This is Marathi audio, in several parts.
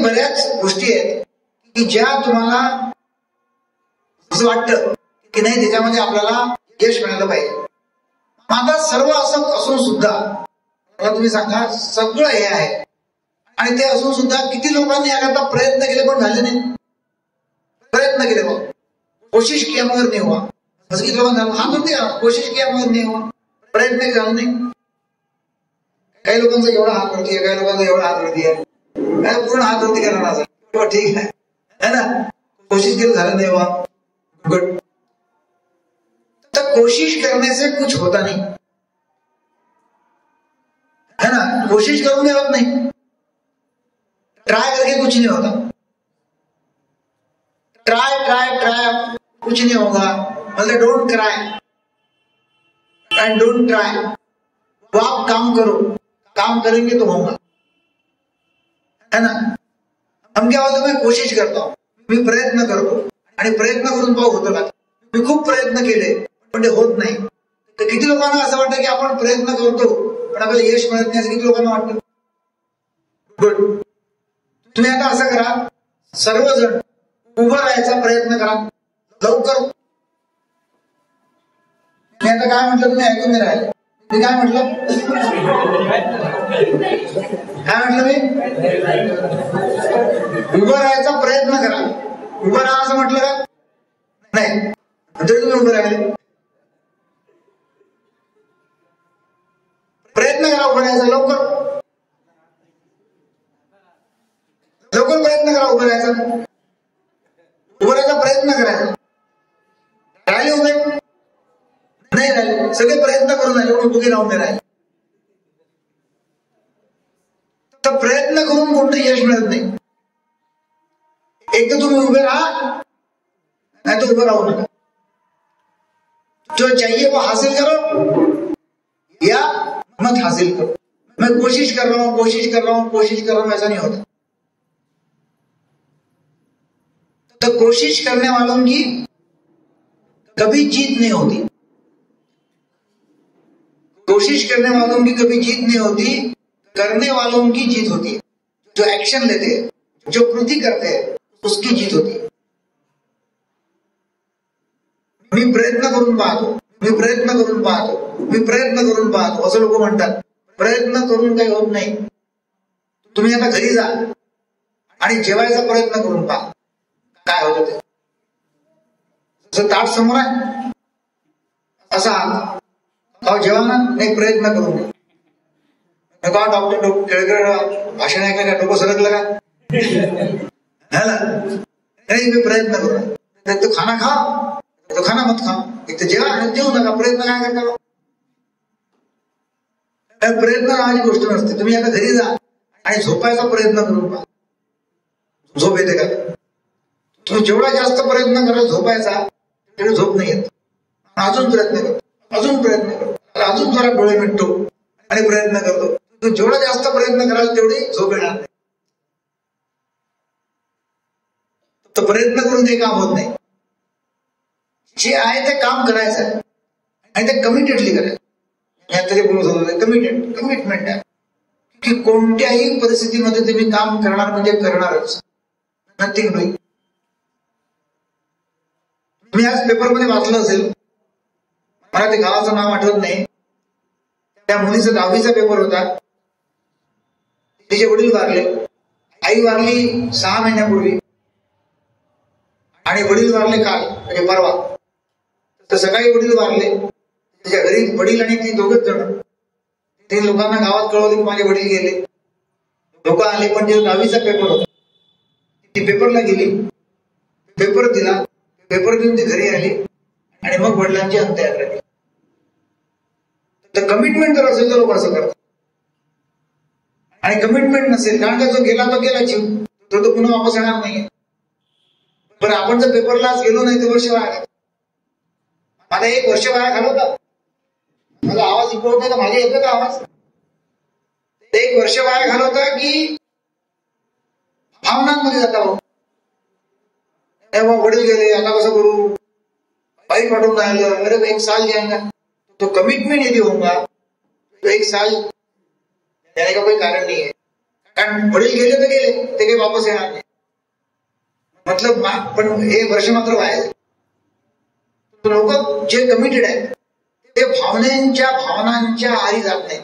बऱ्याच गोष्टी आहेत की ज्या तुम्हाला असं वाटतं की नाही त्याच्यामध्ये आपल्याला यश मिळालं पाहिजे. आता सर्व असं असून सुद्धा मला तुम्ही सांगा सगळं हे आहे आणि ते असून सुद्धा किती लोकांनी याकरता प्रयत्न केले पण झाले नाही. प्रयत्न केले मग कोशिश किया मगर नाही हुआ. असं किती लोकांना हात होते कोशिश किया मगर नाही हुआ. प्रयत्न झाला नाही. काही लोकांचा एवढा हात वरती आहे, काही लोकांचा एवढा हात वरती आहे, काय पूर्ण हात वरती करणार असा ठीक आहे ना. कोशिश केली झालं नाही हुआ. गुड. तर कोशिश करने से कुछ होता नहीं है ना. कोशिश करूंगे होत नहीं. ट्राई करके कुछ नहीं होता. ट्राई ट्राई ट्राई कुछ नहीं होगा. मतलब don't try and don't try. तो आप काम करो, काम करेंगे तो होगा है ना. हम क्या होतं मी कोशिश करतो, मी प्रयत्न करतो आणि प्रयत्न करून पाहू होतं का. मी खूप प्रयत्न केले पण ते होत नाही. तर किती लोकांना असं वाटतं की आपण प्रयत्न करतो पण आपल्याला यश मिळत नाही असं किती लोकांना वाटतं. गुड. तुम्ही आता असं करा सर्वजण उभं राहायचा प्रयत्न करा लवकर. मी आता काय म्हटलं तुम्ही ऐकून नाही राहिले. मी काय म्हटलं मी उभं राहायचा प्रयत्न करा. उभं राहा असं म्हटलं का नाही तरी तुम्ही उभं राहिले. प्रयत्न करा उभं राहायचा लवकर लवकर प्रयत्न करा उभं राहायचा. उभं राहायचा प्रयत्न करायचा. राहिले उभे नाही राहिले सगळे प्रयत्न करून राहिले पण उभे राहून नाही राहिले. तर प्रयत्न करून कोणतं यश मिळत नाही. एक तर तुम्ही उभे राहा नहीं तो उभं राहू नका. जो चाहिए वो हासिल करो या मत हासिल करो. मैं कोशिश कर रहा हूं कोशिश कर रहा हूं कोशिश कर रहा हूं ऐसा नहीं होता. तो कोशिश करने वालों की कभी जीत नहीं होती. कोशिश करने वालों की कभी जीत नहीं होती. करने वालों की जीत होती है. जो एक्शन लेते हैं जो कृति करते हैं उसकी जीत होती है. मी प्रयत्न करून पाहतो मी प्रयत्न करून पाहतो मी प्रयत्न करून पाहतो असं लोक म्हणतात. प्रयत्न करून काही होत नाही. तुम्ही आता घरी जा आणि जेवायचा प्रयत्न करून पहा काय होतं ते. जसं ताट समोर आहे असा अहो जेवा ना नाही प्रयत्न करून का डॉक्टर केळकर भाषण ऐकलं का डोकं सरकलं का नाही मी प्रयत्न करू. तो खाना खा तो खाना मत खा. एक तर जेवा जेवू नका. प्रयत्न काय करता. प्रयत्न नावाची गोष्ट नसते. तुम्ही आता घरी जा आणि झोपायचा प्रयत्न करून पहा. झोप येते का. तुम्ही जेवढा जास्त प्रयत्न कराल झोपायचा तेवढी झोप नाही येत. अजून प्रयत्न करतो अजून प्रयत्न करतो अजून जरा डोळे मिटतो आणि प्रयत्न करतो. तुम्ही जेवढा जास्त प्रयत्न कराल तेवढी झोप येणार नाही. तर प्रयत्न करून ते काम होत नाही. जे आहे ते काम करायचं आहे आणि ते कमिटेडली करायचं. कमिटमेंट आहे की कोणत्याही परिस्थितीमध्ये तुम्ही काम करणार म्हणजे करणारच. Nothing doing. तुम्ही आज पेपरमध्ये वाचलं असेल मला ते गावाचं नाव आठवत नाही. त्या मुलीचा 10वीचा पेपर होता. तिचे वडील वारले. आई वारली 6 महिन्यापूर्वी आणि वडील वारले काल म्हणजे परवा. तर सकाळी वडील वारले. त्याच्या घरी वडील आणि ती दोघच जण. 3 लोकांना गावात कळवले की माझे वडील गेले. लोक आले पण जे 10वीचा पेपर होता ती पेपरला गेली. पेपर दिला. पेपर देऊन ती घरी आली आणि मग वडिलांची अंत्ययात्रा केली. तर कमिटमेंट जर असेल तर लोक असं करतात. आणि कमिटमेंट नसेल कारण का जो गेला तो गेला जीव तो पुन्हा वापस येणार नाहीये. पण आपण जर पेपरला गेलो नाही तर वर्ष वाया. माझा 1 वर्ष वाया घालवता. माझा आवाज इकडे नाही का मागे येतो का आवाज. 1 वर्ष वाया घालवता की भावनांमध्ये जाता. तेव्हा वडील गेले आता कसं करू बाईक पाठवून राहिलं अरे 1 साल जाएगा तो कमिटमेंट यदि होगा तो 1 साल जाने का कोई कारण नहीं है. कारण वडील गेले तर गेले, ते काही वापस येणार नाही. मतलब पण हे वर्ष मात्र व्हायचे. लोक जे कमिटेड आहेत ते भावनांच्या आहारी जात नाही,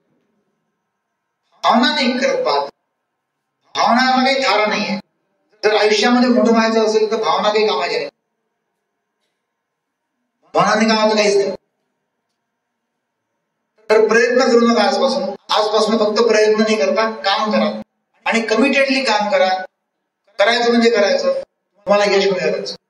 भावना नाही करत पाहत. भावनाला काही थारा नाहीये. जर आयुष्यामध्ये मोठं व्हायचं असेल तर भावना काही कामाच्या नाही. भावनाने कामाचं काहीच नाही. तर प्रयत्न करू नका आजपासून फक्त प्रयत्न नाही करता, काम करा आणि कमिटेडली काम करा. करायचं म्हणजे करायचं, तुम्हाला यश मिळालंच.